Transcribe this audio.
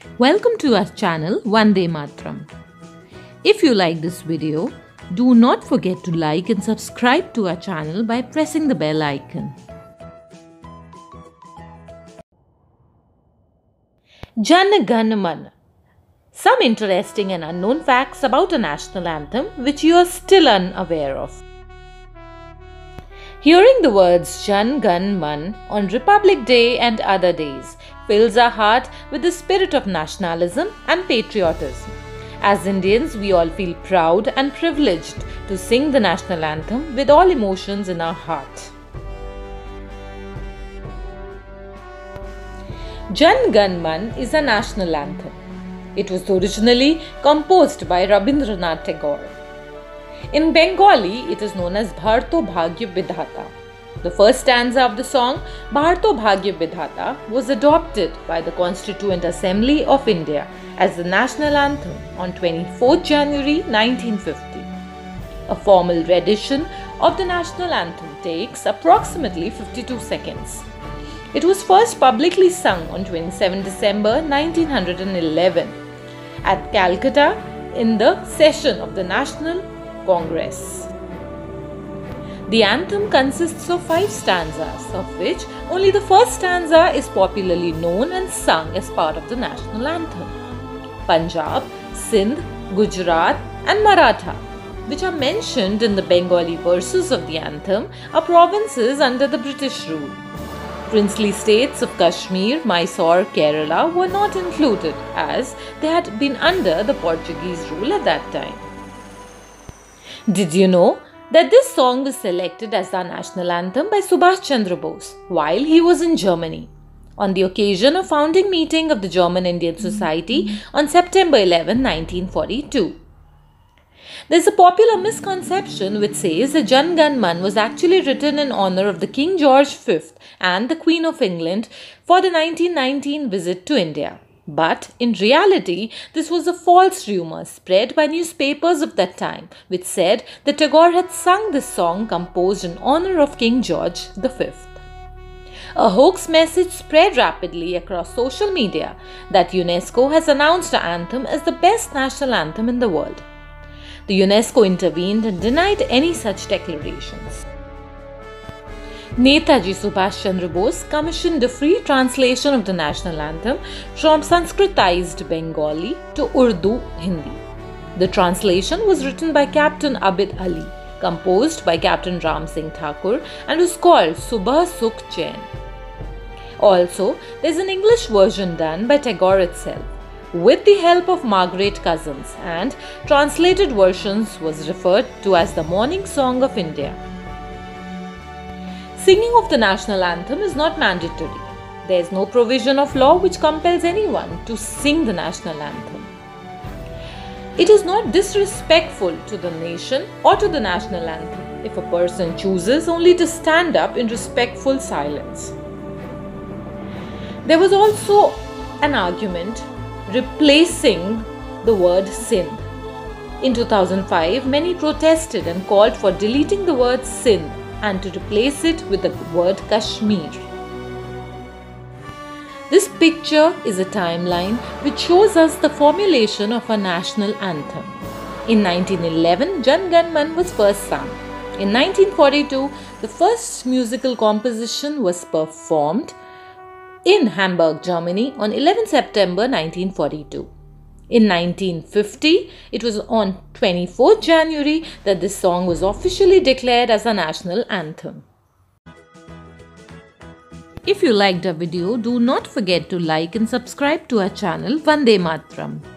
Welcome to our channel Vande Matram. If you like this video, do not forget to like and subscribe to our channel by pressing the bell icon. Jann Gann Mann. Some interesting and unknown facts about a national anthem which you are still unaware of. Hearing the words Jann Gann Mann on Republic Day and other days fills our heart with the spirit of nationalism and patriotism. As Indians, we all feel proud and privileged to sing the national anthem with all emotions in our heart. Jann Gann Mann is a national anthem. It was originally composed by Rabindranath Tagore. In Bengali, it is known as Bharto Bhagya Vidhata. The first stanza of the song, Bharto Bhagya Vidhata, was adopted by the Constituent Assembly of India as the national anthem on 24 January 1950. A formal rendition of the national anthem takes approximately 52 seconds. It was first publicly sung on 27 December 1911 at Calcutta in the session of the National Congress. The anthem consists of 5 stanzas, of which only the first stanza is popularly known and sung as part of the national anthem. Punjab, Sindh, Gujarat and Maratha, which are mentioned in the Bengali verses of the anthem, are provinces under the British rule. Princely states of Kashmir, Mysore, Kerala were not included as they had been under the Portuguese rule at that time. Did you know that this song was selected as our national anthem by Subhash Chandra Bose while he was in Germany on the occasion of founding meeting of the German Indian Society on September 11, 1942. There is a popular misconception which says that Jann Gann Mann was actually written in honor of the King George V and the Queen of England for the 1919 visit to India. But in reality, this was a false rumor spread by newspapers of that time, which said that Tagore had sung this song composed in honor of King George V. A hoax message spread rapidly across social media that UNESCO has announced the anthem as the best national anthem in the world. The UNESCO intervened and denied any such declarations. Netaji Subhash Chandra Bose commissioned a free translation of the national anthem from Sanskritized Bengali to Urdu Hindi. The translation was written by Captain Abid Ali, composed by Captain Ram Singh Thakur, and was called Subah Sukh Chain. Also, there is an English version done by Tagore itself, with the help of Margaret Cousins, and translated versions was referred to as the Morning Song of India. Singing of the national anthem is not mandatory. There is no provision of law which compels anyone to sing the national anthem. It is not disrespectful to the nation or to the national anthem if a person chooses only to stand up in respectful silence. There was also an argument replacing the word Sindh. In 2005, many protested and called for deleting the word Sindh and to replace it with the word Kashmir. This picture is a timeline which shows us the formulation of a national anthem. In 1911, Jann Gann Mann was first sung. In 1942, the first musical composition was performed in Hamburg, Germany on 11 September 1942. In 1950, it was on 24 January that this song was officially declared as a national anthem. If you liked our video, do not forget to like and subscribe to our channel Vande Matram.